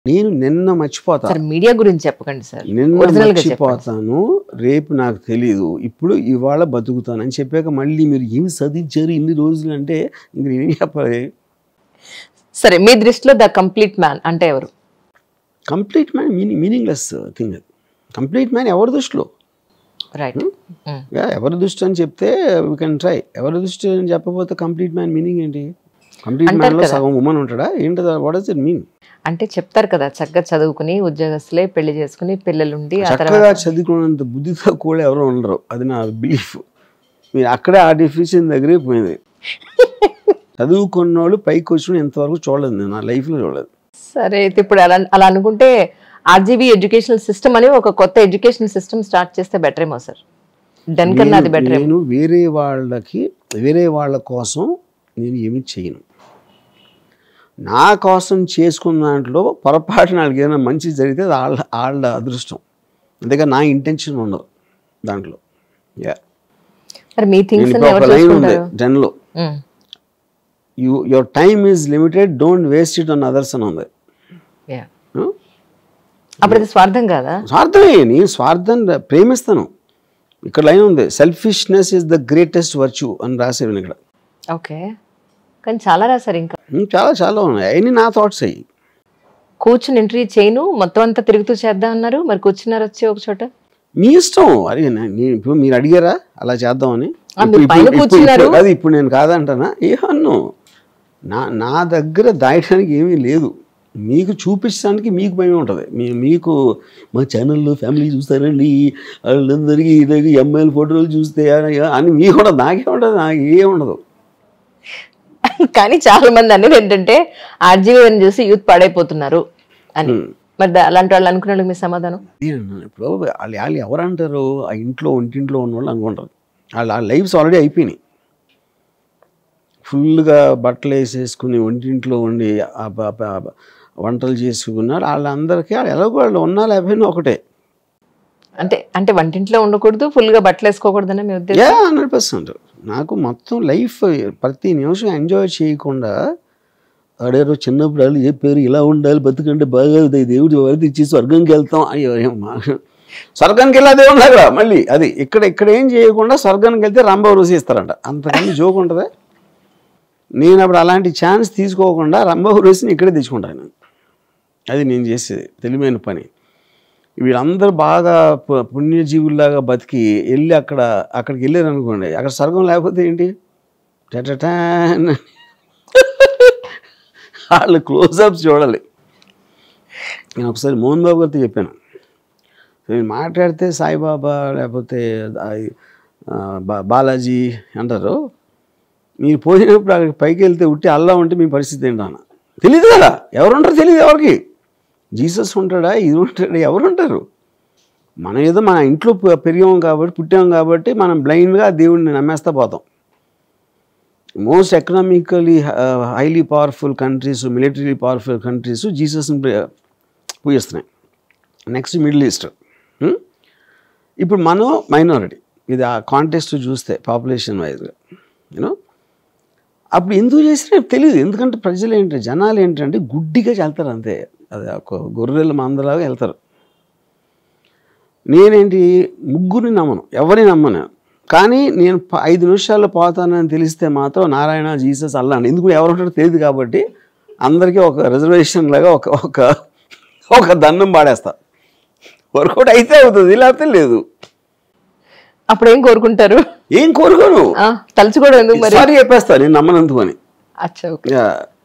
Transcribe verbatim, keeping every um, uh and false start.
నేను నిన్న మర్చిపోతా sir media గురించి చెప్పకండి సార్. నిన్న ఒరిజినల్ గా మర్చిపోతాను, రేపు నాకు తెలీదు, ఇప్పుడు ఇవాళ బతుకుతాను అని చెప్పాక మళ్ళీ మీరు ఏమి చదివించారు ఇన్ని రోజులు అంటే ఇంక నేనేం చెప్పాలి? సరే, మీ దృష్టిలో ద కంప్లీట్ మ్యాన్ అంటే ఎవరు? Complete man meaning meaningless thing అది. కంప్లీట్ మ్యాన్ ఎవరి దృష్టిలో? రైట్. ఎవరి దృష్టి అని చెప్తే వీ కెన్ ట్రై. ఎవరి దృష్టి అని చెప్పకపోతే కంప్లీట్ మ్యాన్ మీనింగ్ ఏంటి? కంప్లీట్ మ్యాన్ లో సగం ఉమెన్ ఉంటాడా ఏంటి? What does it mean? అంటే చెప్తారు కదా, చక్కగా చదువుకుని ఉద్యోగస్తులే పెళ్లి చేసుకుని పిల్లలుండి చక్కగా చదువుకున్నంత బుద్ధితో కూడా ఎవరో ఉండరు, అది నా బిలీఫ్. మీరు అక్కడే ఆ డెఫినేషన్ దగ్గరే పోయింది. చదువుకున్న వాళ్ళు పైకి వచ్చిన ఇంతవరకు చూడలేదు, నేను నా లైఫ్లో చూడలేదు. సరే, అయితే ఇప్పుడు అలా అలా అనుకుంటే ఆర్జీవీ ఎడ్యుకేషనల్ సిస్టమ్ అని ఒక కొత్త ఎడ్యుకేషనల్ సిస్టమ్ స్టార్ట్ చేస్తే బెటర్ ఏమో సార్? డెన్ కన్నా అది బెటర్. నేను వేరే వాళ్ళకి వేరే వాళ్ళ కోసం నేను ఏమి చేయను. నా కోసం చేసుకున్న దాంట్లో పొరపాటు నాకు ఏదైనా మంచి జరిగితే వాళ్ళ వాళ్ళ అదృష్టం, అంతేగా నా ఇంటెన్షన్ ఉండదు దాంట్లో. లైన్ ఉంది డెన్లో, you your time is limited, don't waste it on others అని ఉంది. అప్పుడు స్వార్థం కాదా? స్వార్థమే. నేను స్వార్థం ప్రేమిస్తాను. ఇక్కడ లైన్ ఉంది, selfishness is the greatest virtue అని రాసేవి ఇక్కడ. ఓకే, కానీ చాలా రాశారు. ఇంకా చాలా చాలా ఉన్నాయి. అవన్నీ నా థాట్స్ అయ్యి. కూర్చుని ఇంటర్వ్యూ చేయను, మొత్తం అంతా తిరుగుతూ చేద్దాం అన్నారు. మరి కూర్చున్నారు వచ్చి ఒక చోట? మీ ఇష్టం. అరే ఇప్పుడు మీరు అడిగారా అలా చేద్దామని? అది ఇప్పుడు నేను కాదంటానా? ఏమన్ను, నా నా దగ్గర దాయడానికి ఏమీ లేదు. మీకు చూపించడానికి మీకు భయం ఉంటుంది. మీ మీకు మా ఛానల్లో ఫ్యామిలీ చూస్తారండి, వాళ్ళందరికీ ఇలాగ అమ్మాయిల ఫోటోలు చూస్తే అని మీకు కూడా, నాకే ఉండదు, నాకు ఏ ఉండదు. కానీ చాలా మంది అనేది ఏంటంటే ఆర్జీవీని చూసి యూత్ పాడైపోతున్నారు అని. మరి అలాంటి వాళ్ళు అనుకున్నాడు మీ సమాధానం? ఇప్పుడు వాళ్ళు వాళ్ళు ఎవరు అంటారు? ఆ ఇంట్లో ఒంటింట్లో ఉన్న వాళ్ళు అనుకుంటారు. వాళ్ళు ఆ లైఫ్స్ ఆల్రెడీ అయిపోయినాయి. ఫుల్గా బట్టలు వేసేసుకుని ఒంటింట్లో ఉండి వంటలు చేసుకున్నారు. వాళ్ళందరికీ ఎలాగో వాళ్ళు ఉన్నా లేకపోయినా ఒకటే. అంటే అంటే వంటింట్లో ఉండకూడదు, ఫుల్గా బట్టలు వేసుకోకూడదని మీ ఉద్దేశం? Yeah, hundred percent. నాకు మొత్తం లైఫ్ ప్రతి నిమిషం ఎంజాయ్ చేయకుండా, ఆడారు చిన్నప్పుడు వాళ్ళు చెప్పారు ఇలా ఉండాలి బతుకంటే బాగా దేవుడు వరద ఇచ్చి స్వర్గంకి వెళ్తాం. అయ్యో స్వర్గానికి వెళ్ళా దేవుడు అక్కడ మళ్ళీ అది ఇక్కడ ఇక్కడ ఏం చేయకుండా స్వర్గానికి వెళ్తే రంభ రుచి ఇస్తారంట. అంతకన్నా జోక్ ఉంటుందా? నేను అప్పుడు అలాంటి ఛాన్స్ తీసుకోకుండా రంభ రుచిని ఇక్కడే తెచ్చుకుంటాను. అది నేను చేసేది తెలివైన పని. వీళ్ళందరూ బాగా పుణ్యజీవుల్లాగా బతికి వెళ్ళి అక్కడ అక్కడికి వెళ్ళారు అనుకోండి, అక్కడ స్వర్గం లేకపోతే ఏంటి? టటటా వాళ్ళు క్లోజప్స్ చూడాలి. నేను ఒకసారి మోహన్ బాబు గారితో చెప్పాను, నేను మాట్లాడితే సాయిబాబా లేకపోతే బాలాజీ అంటారు, మీరు పోయినప్పుడు అక్కడికి పైకి వెళ్తే ఉట్టి అల్లా ఉంటే మీ పరిస్థితి ఏంటన్న తెలియదు కదా. ఎవరు ఉంటారు తెలియదు ఎవరికి. జీసస్ ఉంటాడా, ఇది ఉంటాడా, ఎవరు ఉంటారు? మనం ఏదో మన ఇంట్లో పెరిగాం కాబట్టి పుట్టాం కాబట్టి మనం బ్లైండ్గా దేవుడిని నమ్మేస్తా పోతాం. Most economically highly powerful countries, military powerful countries జీసస్ని పూజిస్తున్నాయి. Next middle east. ఇప్పుడు మనం మైనారిటీ, ఇది ఆ కాంటెస్ట్ చూస్తే పాపులేషన్ వైజ్గా యూనో అప్పుడు ఎందుకు చేసినా తెలియదు. ఎందుకంటే ప్రజలు ఏంటి, జనాలు ఏంటంటే గుడ్డిగా వెళ్తారు అంతే. అది ఒక గొర్రెల మందలాగా వెళ్తారు. నేనేంటి ముగ్గురిని నమ్మను, ఎవరిని నమ్మను. కానీ నేను ఐదు నిమిషాల్లో పోతానని తెలిస్తే మాత్రం నారాయణ జీసస్ అల్లా అని, ఎందుకు ఎవరు ఉంటారో తెలియదు కాబట్టి అందరికీ ఒక రిజర్వేషన్ లాగా ఒక ఒక ఒక దండం పాడేస్తా. వర్కౌట్ అయితే అవుతుంది, లేకపోతే లేదు. అప్పుడు ఏం కోరుకుంటారు? ఏం కోరుకోను, తలుచుకోవడం ఎందుకు మరి? సారీ చెప్పేస్తా నేను నమ్మనందుకు అని. అచ్చా, ఓకే.